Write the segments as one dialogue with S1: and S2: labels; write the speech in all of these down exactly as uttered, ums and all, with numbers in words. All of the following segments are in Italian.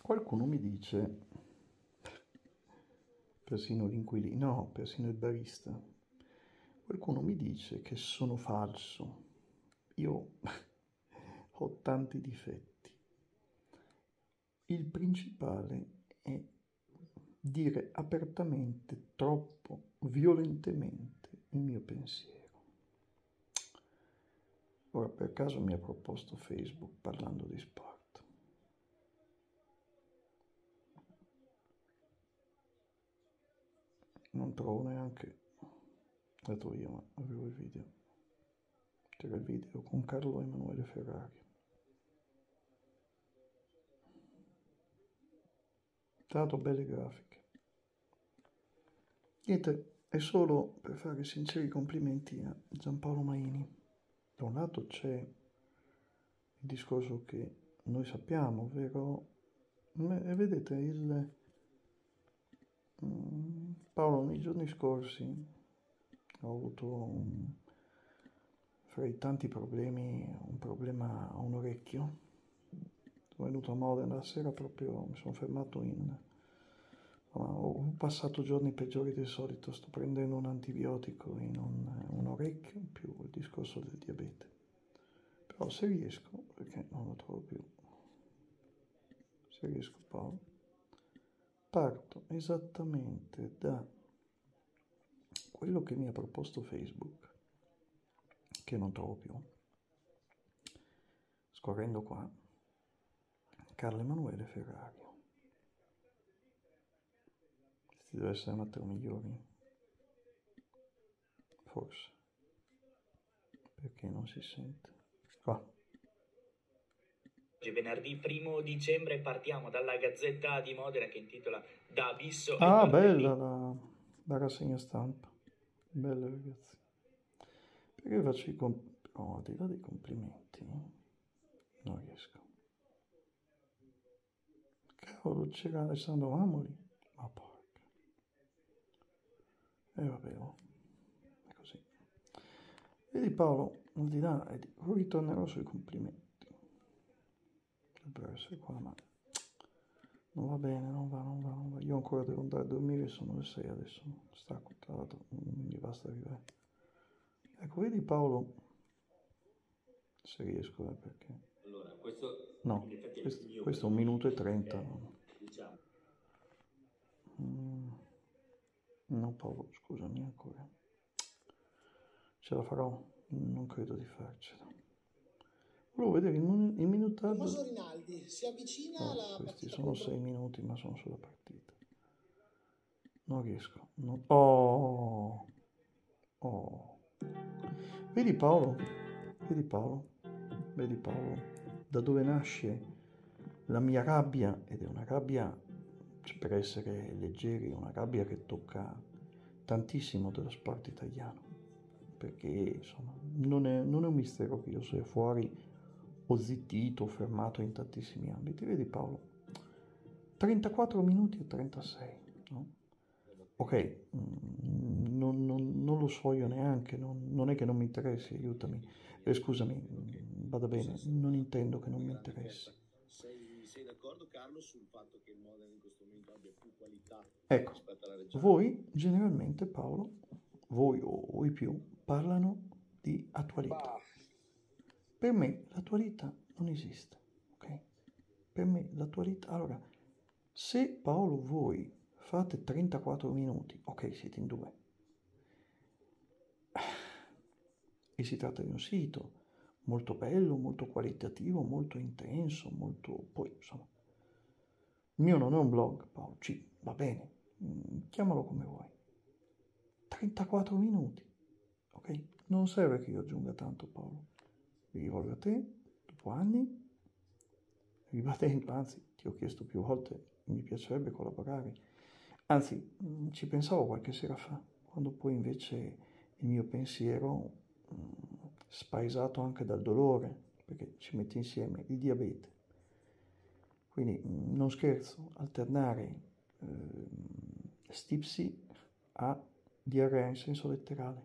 S1: Qualcuno mi dice, persino l'inquilino, no, persino il barista, qualcuno mi dice che sono falso. Io ho tanti difetti. Il principale è dire apertamente, troppo, violentemente il mio pensiero. Ora, per caso mi ha proposto Facebook parlando di sport. Non trovo neanche, dato io, ma avevo il video. C'era il video con Carlo Emanuele Ferrari. Tra l'altro belle grafiche. Niente, è solo per fare sinceri complimenti a Giampaolo Maini. Da un lato c'è il discorso che noi sappiamo, ovvero, e vedete, il Paolo, nei giorni scorsi ho avuto un, fra i tanti problemi, un problema a un orecchio. Sono venuto a Modena la sera proprio, mi sono fermato in... Ho passato giorni peggiori del solito, sto prendendo un antibiotico in un, un orecchio, più il discorso del diabete. Però se riesco, perché non lo trovo più, se riesco Paolo, parto esattamente da quello che mi ha proposto Facebook, che non trovo più. Scorrendo qua, Carlo Emanuele Ferrari. Questi deve essere Matteo Migliori, forse, perché non si sente. Qua.
S2: Oggi venerdì primo dicembre partiamo dalla Gazzetta di Modena che intitola Da Abisso ai
S1: Ah,
S2: Martelli.
S1: bella la, la rassegna stampa, bella ragazzi. Perché faccio i complimenti? Oh, al di là dei complimenti, non riesco. Cavolo, c'era Alessandro Amori, ma porca. E vabbè, oh, è così. Vedi Paolo, al di là, ritornerò sui complimenti. Dovrebbe essere qua, ma non va bene, non va, non va, non va. Io ancora devo andare a dormire, sono le sei adesso, stacco, tra l'altro, non mi basta arrivare. Ecco, vedi Paolo, se riesco, eh, perché...
S3: Allora, questo
S1: No,
S3: in effetti è
S1: questo,
S3: il mio
S1: questo è un minuto e trenta.
S3: perché,
S1: No?
S3: diciamo.
S1: Mm, no Paolo, scusami ancora. Ce la farò? Non credo di farcela. Volevo vedere il, il minutaggio.
S4: Tommaso Rinaldi si avvicina
S1: Oh,
S4: alla
S1: questi
S4: partita
S1: sono
S4: contro...
S1: sei minuti, ma sono sulla partita. Non riesco. Non... Oh, oh. Vedi Paolo? Vedi Paolo? Vedi Paolo? Da dove nasce la mia rabbia? Ed è una rabbia, per essere leggeri, una rabbia che tocca tantissimo dello sport italiano. Perché, insomma, non è, non è un mistero che io sia fuori, ho zittito, ho fermato in tantissimi ambiti. Vedi Paolo? trentaquattro minuti e trentasei, no? Ok, non, non, non lo so io neanche, non, non è che non mi interessi, aiutami. Eh, scusami, vada bene, non intendo che non mi interessi.
S5: Sei, sei d'accordo Carlo sul fatto che il Modena in questo momento abbia più qualità
S1: Ecco,
S5: rispetto alla Reggiana?
S1: voi generalmente Paolo, voi o, o i più, parlano di attualità. Per me l'attualità non esiste, ok? Per me l'attualità... Allora, se Paolo voi fate trentaquattro minuti, ok, siete in due, e si tratta di un sito molto bello, molto qualitativo, molto intenso, molto... poi insomma, il mio non è un blog, Paolo, sì, va bene, chiamalo come vuoi. trentaquattro minuti, ok? Non serve che io aggiunga tanto, Paolo. Mi rivolgo a te, dopo anni, ribadendo, anzi, ti ho chiesto più volte, mi piacerebbe collaborare. Anzi, ci pensavo qualche sera fa, quando poi invece il mio pensiero, spaesato anche dal dolore, perché ci mette insieme il diabete. Quindi, non scherzo, alternare eh, stipsi a diarrea in senso letterale,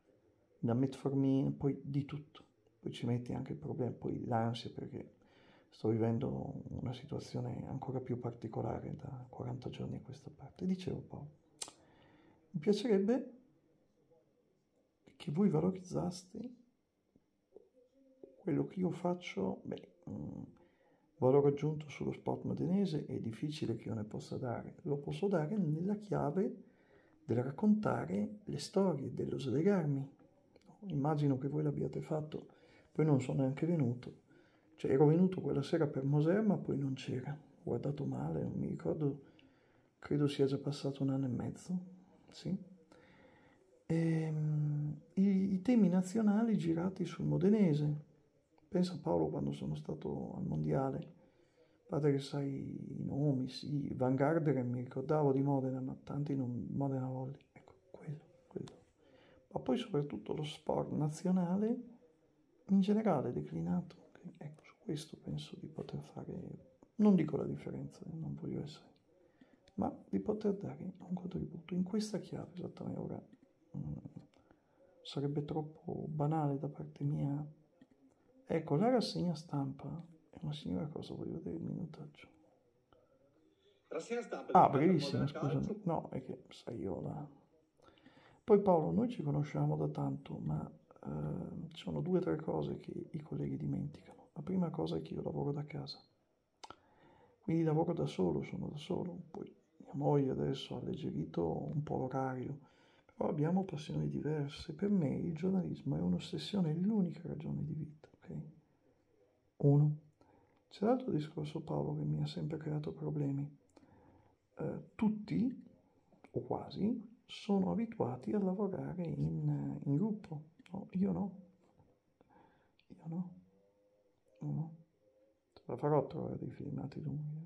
S1: da metformina, poi di tutto. Poi ci metti anche il problema, poi l'ansia, perché sto vivendo una situazione ancora più particolare da quaranta giorni a questa parte. Dicevo, Paolo, mi piacerebbe che voi valorizzaste quello che io faccio. Beh, mh, valore aggiunto sullo sport modenese è difficile che io ne possa dare, lo posso dare nella chiave del raccontare le storie, dello slegarmi. Immagino che voi l'abbiate fatto, poi non sono neanche venuto, cioè ero venuto quella sera per Moser ma poi non c'era, ho guardato male, non mi ricordo, credo sia già passato un anno e mezzo, sì. E, i, i temi nazionali girati sul modenese. Pensa Paolo quando sono stato al mondiale, padre che sai i nomi, sì, Van Garderen mi ricordavo di Modena, ma tanti non, Modena Volley, ecco, quello, quello. Ma poi soprattutto lo sport nazionale in generale declinato, ecco, su questo penso di poter fare, non dico la differenza, non voglio essere, ma di poter dare un contributo in questa chiave esattamente ora. Mh, sarebbe troppo banale da parte mia. Ecco, la rassegna stampa è una signora cosa, voglio vedere il minutaggio.
S5: Rassegna stampa
S1: Ah,
S5: dedicata al
S1: brevissima,
S5: Modena
S1: scusami.
S5: Calcio.
S1: No, è che, sai, io la... Poi Paolo, noi ci conosciamo da tanto, ma eh, ci sono due o tre cose che i colleghi dimenticano. La prima cosa è che io lavoro da casa, quindi lavoro da solo, sono da solo. Poi mia moglie adesso ha alleggerito un po' l'orario, però abbiamo passioni diverse. Per me il giornalismo è un'ossessione, è l'unica ragione di vita, ok? Uno. C'è l'altro discorso, Paolo, che mi ha sempre creato problemi. Eh, tutti, o quasi, sono abituati a lavorare in, in gruppo. No, io no. Io no. No, no. Ce la farò a trovare dei filmati lunghi.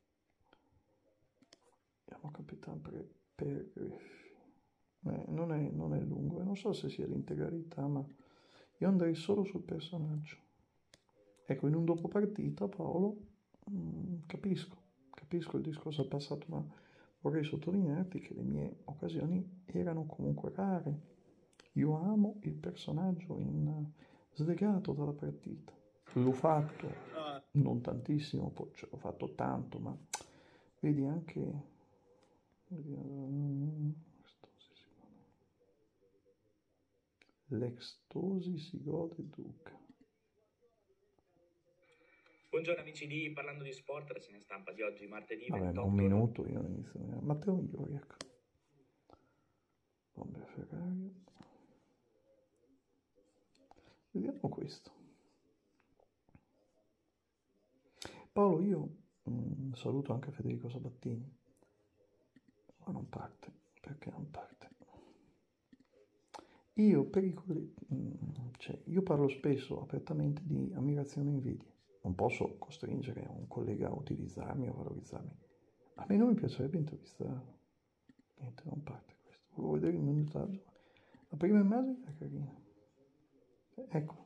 S1: Andiamo capitano per... per eh, non, è, non è lungo, e non so se sia l'integralità, ma io andrei solo sul personaggio. Ecco, in un dopo partita, Paolo, mh, capisco, capisco il discorso al passato, ma vorrei sottolinearti che le mie occasioni erano comunque rare. Io amo il personaggio in, slegato dalla partita. L'ho fatto, non tantissimo, poi ce l'ho fatto tanto, ma vedi anche... Vedi, um, l'extosi si gode duca.
S2: Buongiorno amici di Parlando di Sport, rassegna stampa di oggi, martedì
S1: Vabbè,
S2: ventotto.
S1: ma un minuto io inizio. Matteo Iori, ecco. Bomber Ferrario. Vediamo questo. Paolo, io mh, saluto anche Federico Sabattini, ma non parte. Perché non parte? Io per i colleghi, mh, cioè, io parlo spesso apertamente di ammirazione e invidia. Non posso costringere un collega a utilizzarmi o valorizzarmi. A me non mi piacerebbe intervistarlo. Niente, non parte questo. Volevo vedere il minutaggio. La prima immagine è carina. Ecco.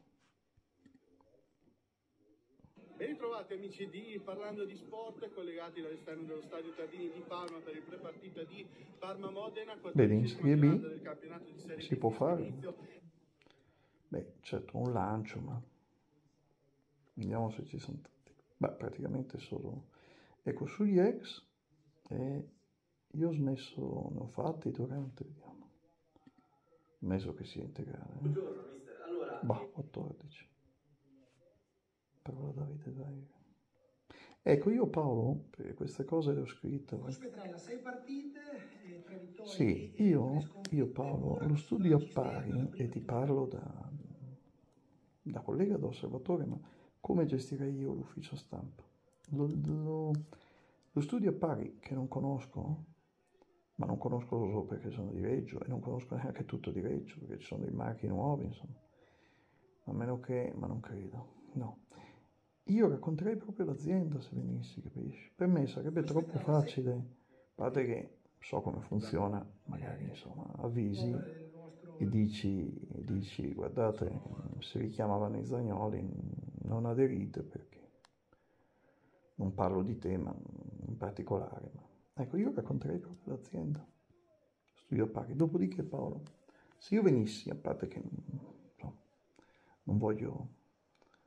S5: Ben ritrovati amici di Parlando di Sport, collegati dall'esterno dello stadio Tardini di Parma per il pre-partita di Parma-Modena,
S1: Vedi, in
S5: quattordicesima
S1: Serie
S5: giornata
S1: B
S5: del campionato di Serie
S1: si
S5: B
S1: può
S5: fischia
S1: fare.
S5: inizio.
S1: Beh, certo, un lancio, ma vediamo se ci sono tutti. Beh, praticamente solo... Ecco, sugli ex, eh, io ho smesso, ne ho fatti durante, vediamo. Messo che sia integrale. Eh.
S3: Buongiorno mister, allora...
S1: Bah, quattordici. Parola Davide Zaire. Ecco, io Paolo, per queste cose le ho scritte.
S4: Coach Petrella, sei partite, e tre vittorie.
S1: Sì,
S4: e
S1: io,
S4: tre sconfitte.
S1: io Paolo
S4: Ora
S1: lo studio a
S4: ci spiega
S1: pari
S4: la
S1: e
S4: prima
S1: ti
S4: vittoria.
S1: parlo da, da collega, da osservatore, ma come gestirei io l'ufficio stampa? Lo, lo, lo studio a pari che non conosco, ma non conosco solo perché sono di Reggio e non conosco neanche tutto di Reggio perché ci sono dei marchi nuovi, insomma, a meno che, ma non credo, no. Io racconterei proprio l'azienda se venissi, capisci? Per me sarebbe troppo facile, a parte che so come funziona, magari insomma avvisi e dici, e dici guardate, si richiamavano i Zagnoli, non aderite perché non parlo di te, ma in particolare. Ma... Ecco, io racconterei proprio l'azienda, studio a pari. Dopodiché Paolo, se io venissi, a parte che no, non voglio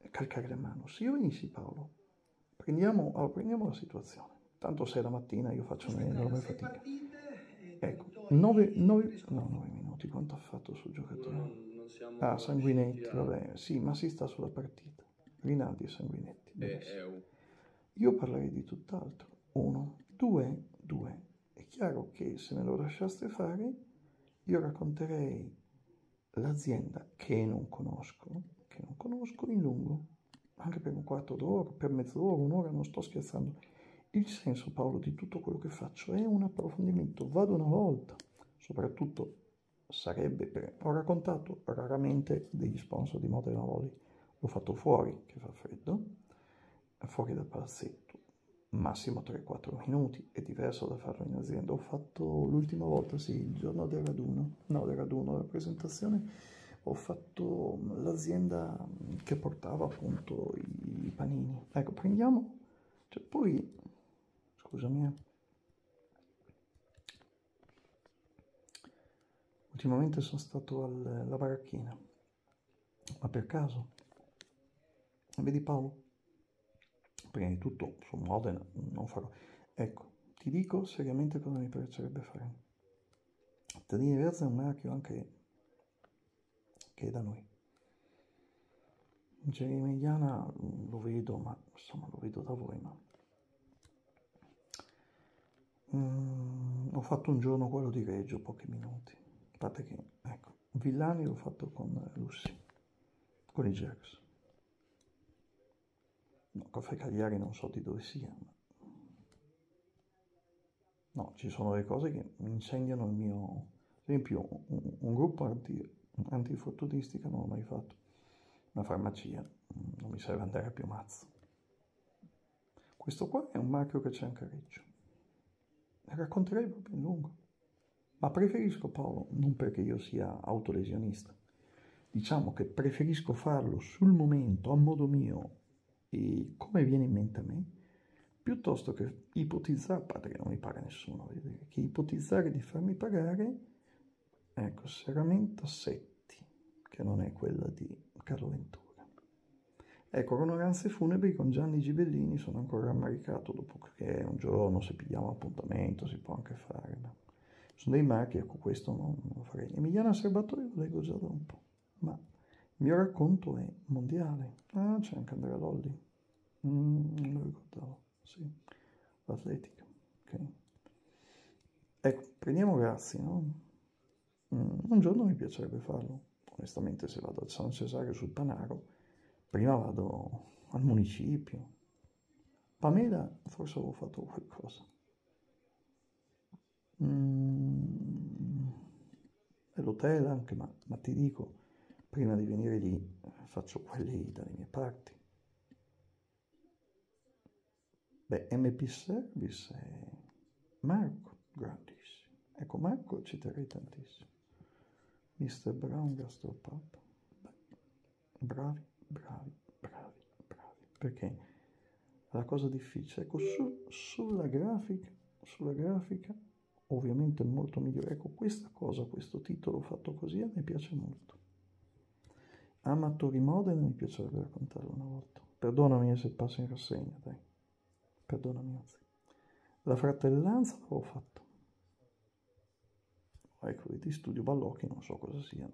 S1: calcare la mano. Se io venissi, Paolo, prendiamo, allora, prendiamo la situazione. Tanto se è la mattina io faccio un'enorme fatica. Ecco, nove, nove, no, nove minuti, quanto ha fatto sul giocatore?
S3: Non, non siamo
S1: Ah, Sanguinetti,
S3: a...
S1: vabbè, sì, ma si sta sulla partita. Rinaldi e Sanguinetti.
S3: È, è un...
S1: Io parlerei di tutt'altro. Uno, due, due. È chiaro che se me lo lasciaste fare, io racconterei l'azienda che non conosco, che non conosco in lungo, anche per un quarto d'ora, per mezz'ora, un'ora, non sto scherzando. Il senso, Paolo, di tutto quello che faccio è un approfondimento, vado una volta, soprattutto sarebbe per... Ho raccontato raramente degli sponsor di Modena Volley, l'ho fatto fuori, che fa freddo, fuori dal palazzetto, massimo tre quattro minuti, è diverso da farlo in azienda. Ho fatto l'ultima volta, sì, il giorno del raduno, no, del raduno, della presentazione, ho fatto l'azienda che portava appunto i panini. Ecco, prendiamo, cioè poi... Scusami, eh. Ultimamente sono stato al- alla baracchina, ma per caso, vedi Paolo? Prima di tutto su Modena non farò. Ecco, ti dico seriamente cosa mi piacerebbe fare. Tadini Verza è un marchio anche che è da noi. Jerry Mediana lo vedo, ma insomma lo vedo da voi, ma... Mm, ho fatto un giorno quello di Reggio, pochi minuti. A parte che, ecco, Villani l'ho fatto con Lussi, con i Jacks. No, Caffè Cagliari non so di dove sia, ma... No, ci sono delle cose che incendiano il mio... Ad esempio, un, un gruppo anti, antifortunistica non l'ho mai fatto. Una farmacia, non mi serve andare a più mazzo. Questo qua è un marchio che c'è anche a Reggio. Ne racconterei proprio in lungo. Ma preferisco, Paolo, non perché io sia autolesionista, diciamo che preferisco farlo sul momento, a modo mio, e come viene in mente a me, piuttosto che ipotizzare, a parte che non mi paga nessuno, vedete, che ipotizzare di farmi pagare, ecco, Serramento Setti, che non è quella di Carlo Ventura. Ecco, Conoranze Funebri con Gianni Gibellini sono ancora rammaricato, dopo che un giorno se pigliamo appuntamento si può anche fare, ma sono dei marchi, ecco, questo non, non farei. Emiliana Serbatoio lo leggo già da un po', ma il mio racconto è mondiale. Ah, c'è anche Andrea Lolli, mm, non lo ricordavo, sì, l'atletica, ok. Ecco, prendiamo Grazzi, no? Mm, un giorno mi piacerebbe farlo, onestamente se vado a San Cesario sul Panaro, prima vado al municipio. Pamela, forse avevo fatto qualcosa. Mm, e l'hotel anche, ma, ma ti dico, prima di venire lì faccio quelli dalle mie parti. Beh, M P Service è Marco, grandissimo. Ecco, Marco ci terrei tantissimo. mister Brown Gastropub. Bravi, bravi, bravi, bravi. Perché la cosa difficile, ecco, su, sulla grafica, sulla grafica, ovviamente è molto migliore. Ecco, questa cosa, questo titolo fatto così, a me piace molto. Amatori Modena mi piacerebbe raccontarlo una volta. Perdonami se passo in rassegna, dai. Perdonami, anzi. La fratellanza l'avevo fatto. Ecco, vedi, Studio Ballocchi, non so cosa sia.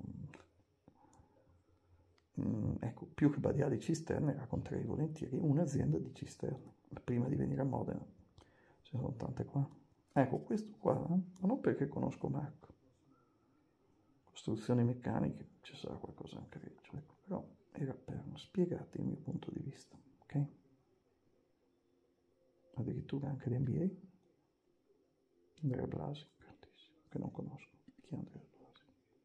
S1: Mm, ecco, più che Badiali Cisterne, racconterei volentieri un'azienda di cisterne. Prima di venire a Modena, ce ne sono tante qua. Ecco, questo qua, eh? Ma non perché conosco Marco. Costruzioni meccaniche, ci sarà qualcosa anche a Reggio, ecco, però era per spiegarti il mio punto di vista, ok? Addirittura anche l'N B A. Andrea Blasi, grandissimo, che non conosco. Chi è Andrea Blasi?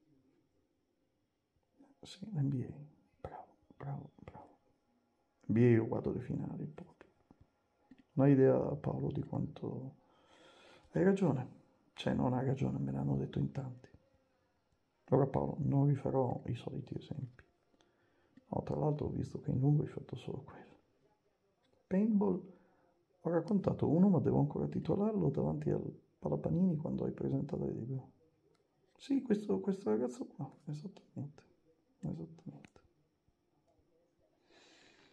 S1: Sì, l'N B A, bravo, bravo, bravo. N B A io guardo le finali proprio. Non hai idea, Paolo, di quanto... Hai ragione, cioè non hai ragione, me l'hanno detto in tanti. Ora Paolo, non vi farò i soliti esempi. No, tra l'altro ho visto che in lungo hai fatto solo quello. Paintball, ho raccontato uno, ma devo ancora titolarlo davanti al Palapanini quando hai presentato il libro. Sì, questo, questo ragazzo qua, esattamente, esattamente.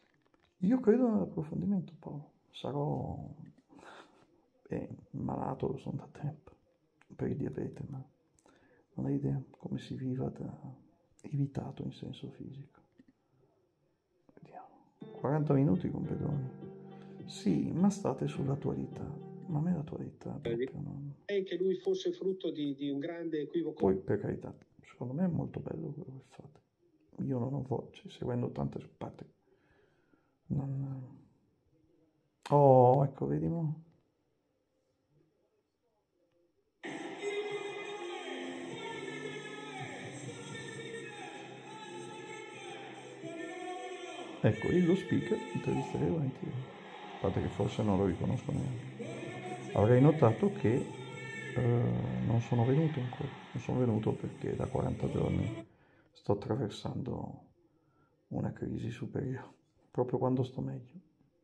S1: Io credo nell'approfondimento, Paolo. Sarò eh, malato, lo sono da tempo, per il diabete, ma non hai idea come si viva da evitato in senso fisico. Vediamo. quaranta minuti con pedoni. Sì, ma state sull'attualità. Ma a me l'attualità proprio non...
S3: Che lui fosse frutto di, di un grande equivoco.
S1: Poi, per carità, secondo me è molto bello quello che fate. Io non ho voce, seguendo tante parte. Non... Oh, ecco, vedi mo? Ecco, io lo speaker intervisterei volentieri. A parte che forse non lo riconosco neanche. Avrei notato che eh, non sono venuto ancora. Non sono venuto perché da quaranta giorni sto attraversando una crisi superiore. Proprio quando sto meglio.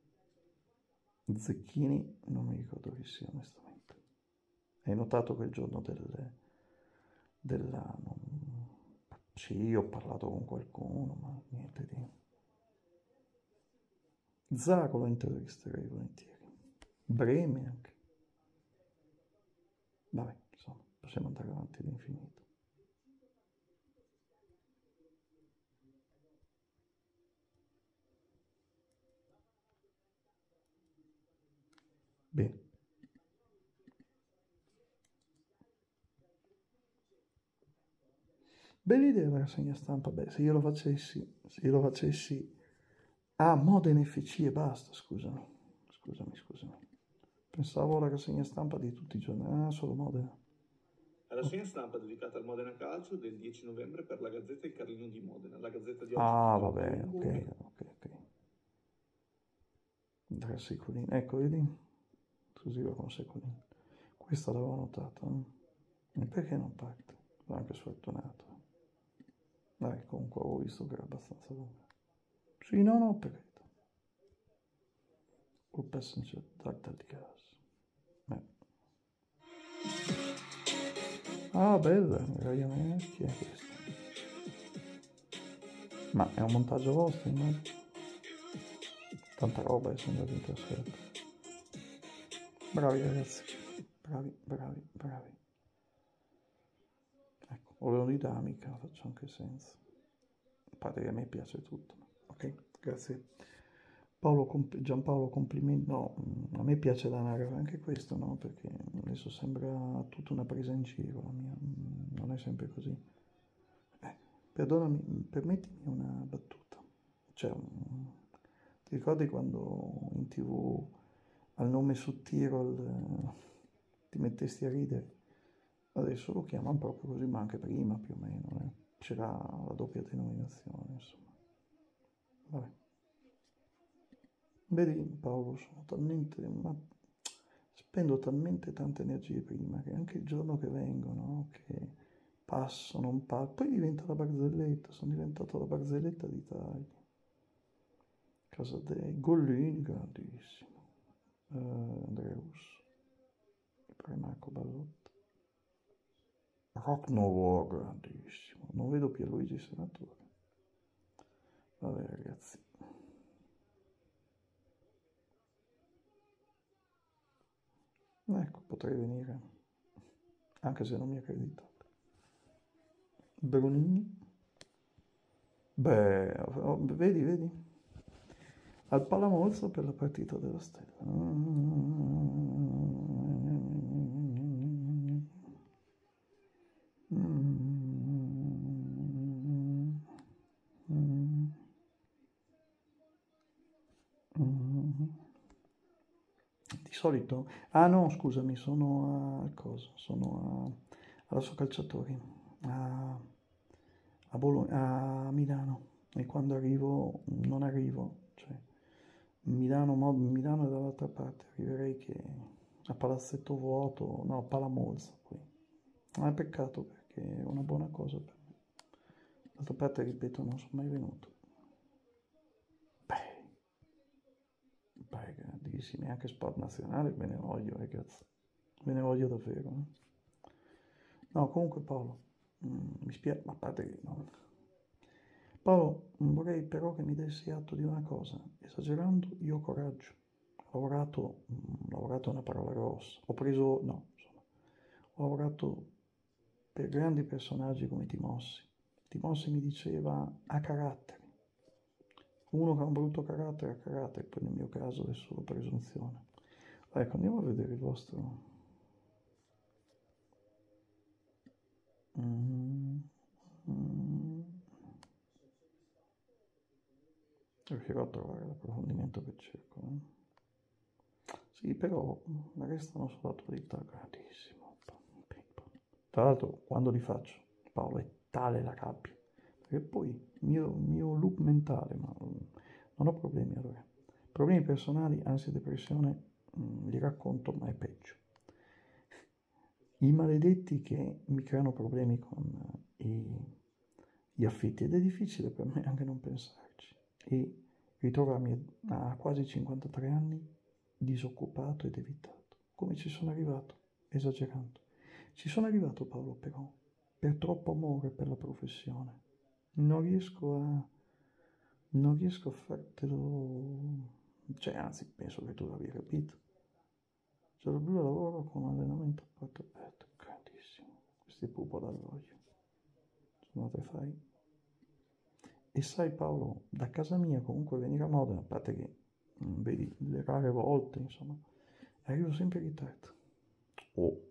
S1: Zecchini non mi ricordo chi sia onestamente. Hai notato che il giorno del, della... Non... Sì, ho parlato con qualcuno, ma niente di... Zago lo intervisterei volentieri. Breme anche. Vabbè, insomma, possiamo andare avanti all'infinito. Bene. Bella idea della rassegna stampa. Beh, se io lo facessi, se io lo facessi... Ah, Modena F C e basta, scusami. Scusami, scusami. Pensavo alla rassegna stampa di tutti i giorni. Ah, solo Modena.
S6: La rassegna stampa dedicata al Modena Calcio del dieci novembre per la Gazzetta Il Carlino di Modena. La Gazzetta di oggi...
S1: Ah, vabbè, ok, ok, ok. Andrea Secolini. Ecco, vedi? Esclusiva con Secolini. Questa l'avevo notata. Eh? E perché non parte? L'ho anche sfortunato. Dai, comunque avevo visto che era abbastanza lunga. Sì, no, no, per carità. All passenger ducted gas. Beh. Ah, bella, Ryanair, chi è questo? Ma è un montaggio vostro, immagino? Tanta roba, sono andato in trasferta. Bravi ragazzi, bravi, bravi, bravi. Ecco, volevo dinamica, la faccio anche senza. A parte che a me piace tutto. Ok, grazie. Paolo, comp- Giampaolo, complimenti. No, a me piace la narrativa anche questo, no? Perché adesso sembra tutta una presa in giro la mia. Non è sempre così. Eh, perdonami, permettimi una battuta. Cioè, ti ricordi quando in tv al nome su Tirol eh, ti mettesti a ridere? Adesso lo chiamano proprio così, ma anche prima più o meno. Eh. C'era la doppia denominazione, insomma. Vabbè. Vedi Paolo, sono talmente, ma spendo talmente tante energie prima che anche il giorno che vengono, che passo, non passo, poi diventa la barzelletta, sono diventato la barzelletta d'Italia. Casa dei Gollini, grandissimo, uh, Andreus, mi pare Marco Ballotta, Rock No War, grandissimo, non vedo Pierluigi Senatore. Vabbè ragazzi. Ecco, potrei venire, anche se non mi accreditate. Brunini? Beh, vedi, vedi? Al Palamozzo per la partita della Stella. Di solito... Ah no, scusami, sono a cosa? Sono a, alla Socalciatori, a, a, Bologna, a Milano. E quando arrivo, non arrivo, cioè Milano, Milano è dall'altra parte, arriverei che a Palazzetto Vuoto, no, a Palamozzo poi. Ma è peccato perché è una buona cosa per me. D'altra parte, ripeto, non sono mai venuto. Beh, beh, grandissimi, anche sport nazionale, ve ne voglio, ragazzi. Ve ne voglio davvero. Eh? No, comunque Paolo, mm, mi spiace, ma a parte che non... Paolo, vorrei però che mi dessi atto di una cosa. Esagerando, io ho coraggio. Ho lavorato, ho lavorato è una parola grossa. Ho preso, no, insomma, ho lavorato per grandi personaggi come Timossi. Timossi mi diceva, ha carattere. Uno che ha un brutto carattere ha carattere, poi nel mio caso è solo presunzione. Ecco, andiamo a vedere il vostro... Mm, mm. Riuscirò a trovare l'approfondimento che cerco. Eh? Sì, però restano sull'attualità grandissimo. Tra l'altro, quando li faccio, Paolo, è tale la rabbia. Perché poi il mio, mio loop mentale, ma non ho problemi allora. Problemi personali, ansia e depressione, mh, li racconto, ma è peggio. I maledetti che mi creano problemi con i, gli affitti, ed è difficile per me anche non pensarci. E ritrovarmi a quasi cinquantatré anni disoccupato ed evitato. Come ci sono arrivato? Esagerando. Ci sono arrivato, Paolo, però, per troppo amore per la professione. Non riesco a... non riesco a fartelo... Cioè, anzi, penso che tu l'abbia capito. C'è la blu lavoro con allenamento a porta aperta, grandissimo. Questi pupo dall'olio. Sono te fai. E sai, Paolo, da casa mia comunque venire a Modena, a parte che, mh, vedi, le rare volte, insomma, arrivo sempre in ritardo. O